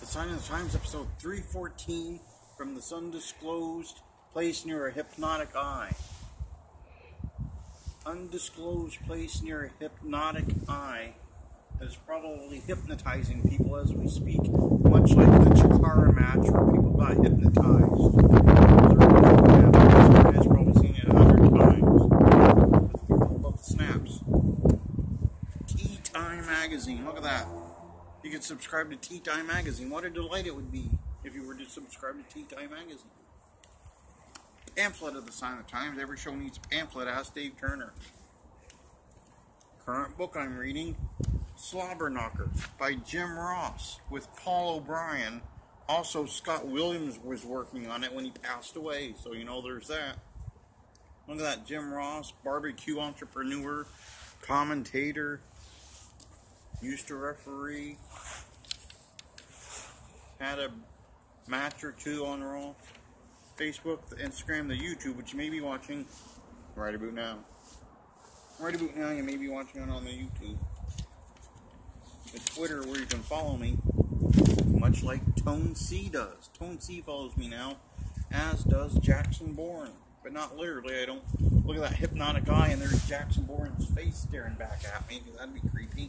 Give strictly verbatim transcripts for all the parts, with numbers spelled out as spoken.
The Sign of the Times, episode three fourteen, from this undisclosed place near a hypnotic eye. Undisclosed place near a hypnotic eye is probably hypnotizing people as we speak, much like the Chikara match where people got hypnotized. You guys probably seen it a hundred times. But people love the snaps. Tea Time Magazine, look at that. You could subscribe to Tea Time Magazine. What a delight it would be if you were to subscribe to Tea Time Magazine. Pamphlet of the Sign of the Times. Every show needs a pamphlet. Ask Dave Turner. Current book I'm reading, Slobber Knocker by Jim Ross with Paul O'Brien. Also, Scott Williams was working on it when he passed away, so you know there's that. Look at that, Jim Ross, barbecue entrepreneur, commentator, used to referee, had a match or two on Raw. Facebook, the Instagram, the YouTube, which you may be watching right about now. Right about now, you may be watching it on the YouTube. The Twitter, where you can follow me, much like Tone C does. Tone C follows me now, as does Jackson Bourne. But not literally, I don't look at that hypnotic eye and there's Jackson Bourne's face staring back at me, because that'd be creepy.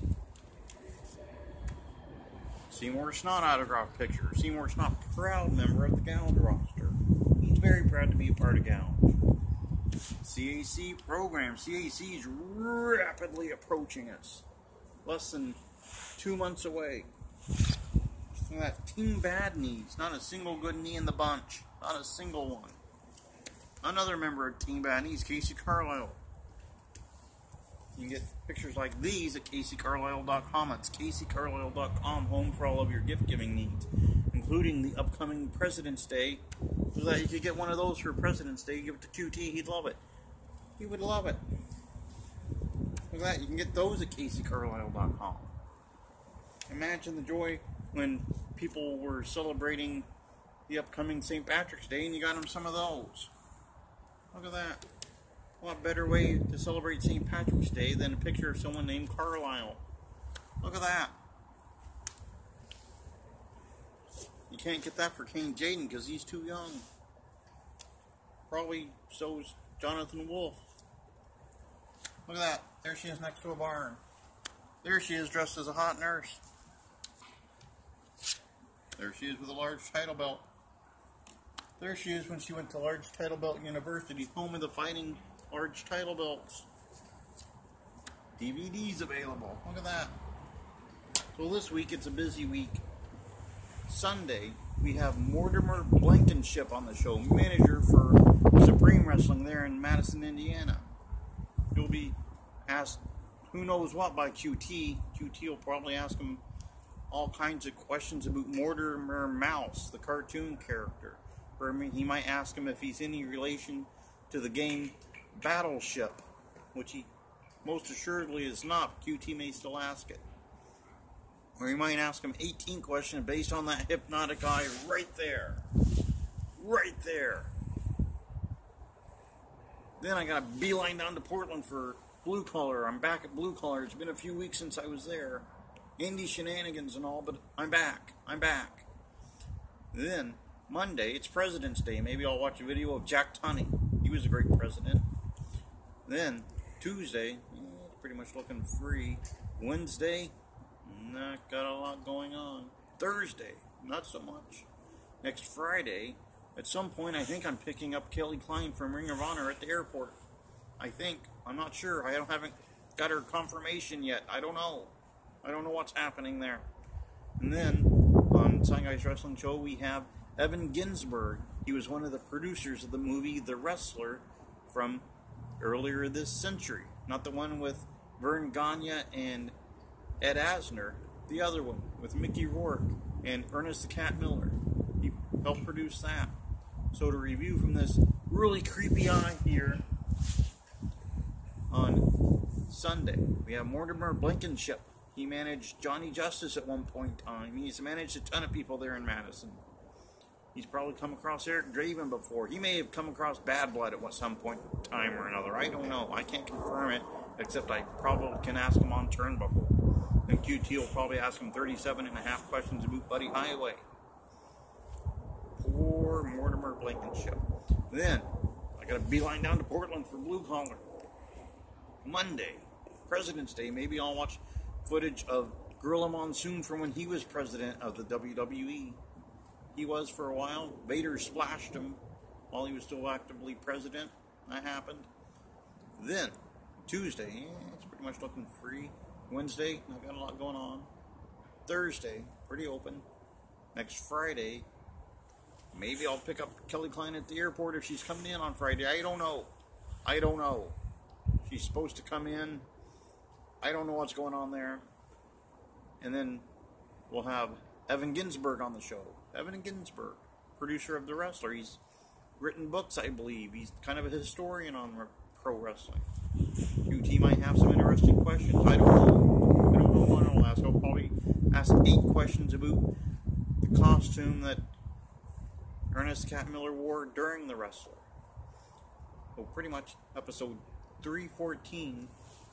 Seymour Snot autograph picture. Seymour Snot, proud member of the Gouge roster. He's very proud to be a part of Gouge. C A C program. C A C is rapidly approaching us. Less than two months away. Look at that. Team Bad Knees. Not a single good knee in the bunch. Not a single one. Another member of Team Bad Knees, Casey Carlisle. You can get pictures like these at casey carlisle dot com. That's casey carlisle dot com, home for all of your gift-giving needs, including the upcoming President's Day. So that you could get one of those for President's Day, give it to Q T, he'd love it. He would love it. Look at that, you can get those at casey carlisle dot com. Imagine the joy when people were celebrating the upcoming Saint Patrick's Day and you got them some of those. Look at that. What better way to celebrate Saint Patrick's Day than a picture of someone named Carlisle? Look at that. You can't get that for Kane Jaden because he's too young. Probably so is Jonathan Wolf. Look at that. There she is next to a barn. There she is dressed as a hot nurse. There she is with a large title belt. There she is when she went to Large Title Belt University, home of the Fighting Large Title Belts. D V Ds available. Look at that. So this week, it's a busy week. Sunday, we have Mortimer Blankenship on the show, manager for Supreme Wrestling there in Madison, Indiana. He'll be asked who knows what by Q T. Q T will probably ask him all kinds of questions about Mortimer Mouse, the cartoon character. Or he might ask him if he's any relation to the game Battleship, which he most assuredly is not. Q T may still ask it. Or he might ask him eighteen questions based on that hypnotic eye right there. Right there. Then I got a beeline down to Portland for Blue Collar. I'm back at Blue Collar. It's been a few weeks since I was there. Indie shenanigans and all, but I'm back. I'm back. Then Monday, it's President's Day. Maybe I'll watch a video of Jack Tunney. He was a great president. Then, Tuesday, it's pretty much looking free. Wednesday, not got a lot going on. Thursday, not so much. Next Friday, at some point, I think I'm picking up Kelly Klein from Ring of Honor at the airport. I think. I'm not sure. I don't, haven't got her confirmation yet. I don't know. I don't know what's happening there. And then, on Sign Guys Wrestling Show, we have Evan Ginsberg. He was one of the producers of the movie The Wrestler from earlier this century. Not the one with Vern Gagne and Ed Asner. The other one with Mickey Rourke and Ernest the Cat Miller. He helped produce that. So to review from this really creepy eye here on Sunday, we have Mortimer Blankenship. He managed Johnny Justice at one point in time. He's managed a ton of people there in Madison. He's probably come across Eric Draven before. He may have come across Bad Blood at some point in time or another. I don't know. I can't confirm it, except I probably can ask him on Turnbuckle. And Q T will probably ask him thirty-seven and a half questions about Buddy Highway. Poor Mortimer Blankenship. Then, I got a beeline down to Portland for Blue Collar. Monday, President's Day. Maybe I'll watch footage of Gorilla Monsoon from when he was president of the W W E. He was for a while. Vader splashed him while he was still actively president. That happened. Then, Tuesday, yeah, it's pretty much looking free. Wednesday, I've got a lot going on. Thursday, pretty open. Next Friday, maybe I'll pick up Kelly Klein at the airport if she's coming in on Friday. I don't know. I don't know. She's supposed to come in. I don't know what's going on there. And then we'll have Evan Ginsberg on the show. Evan Ginsberg, producer of The Wrestler. He's written books, I believe. He's kind of a historian on pro wrestling. Q T might have some interesting questions. I don't know. I don't know what I'll ask. I'll probably ask eight questions about the costume that Ernest Cat Miller wore during The Wrestler. So pretty much episode three fourteen